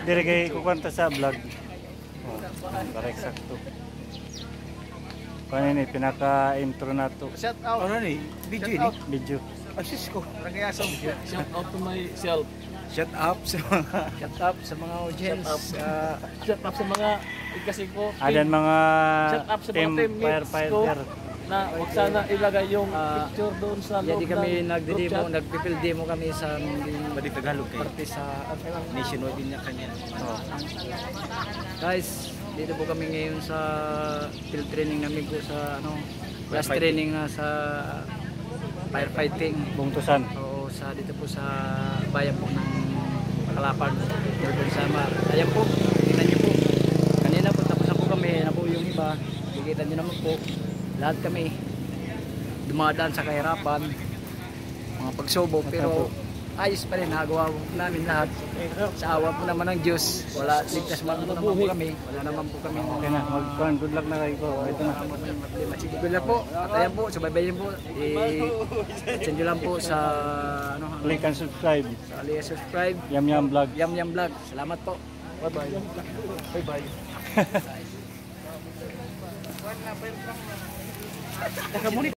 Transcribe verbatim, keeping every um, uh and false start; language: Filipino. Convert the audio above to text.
Dire kay kukwanta sa vlog. Oh, para eksakto. Kaya ni pinaka-intro na to. Shout out. Ano ni? Video ini? Video. Asis ko. Rangayasom. Shout out to myself. Shut up sa mga Shout out sa mga audience. Shout Uh, Shout out sa mga kasi ko. Adan mga Shout out sa mga team teammates firefighter. Na wag sana ilagay yung Ah, picture doon sa loob Jadi kami ng nagdedemo, group chat. nagpipil demo kami sa Balik Tagalog kay parte sa nationwide din niya kanya. Oh. Guys, dito po kami ngayon sa field training namin po sa ano, class Firefighting. training na sa firefighting. Bungtusan. O sa dito po sa bayan po ng Kalapag, Northern Samar. Ayan po, tingnan niyo po. Kanina po tapos na po kami, na po yung iba. Kikita niyo naman po. Lahat kami dumadaan sa kahirapan, mga pagsubok, pero ayos pa rin, nagawa po namin lahat. Sa awa po naman ng Diyos, wala, ligtas man po naman po kami, wala naman po kami. Okay na, mag good luck na kayo. Ito na. Sige, good luck po. At ayan po, subaybayin po. I-send nyo lang po sa ano, Click and subscribe. sa alias subscribe. Yam Yam Vlog. Yam Yam Vlog. Salamat po. Bye-bye. Bye-bye.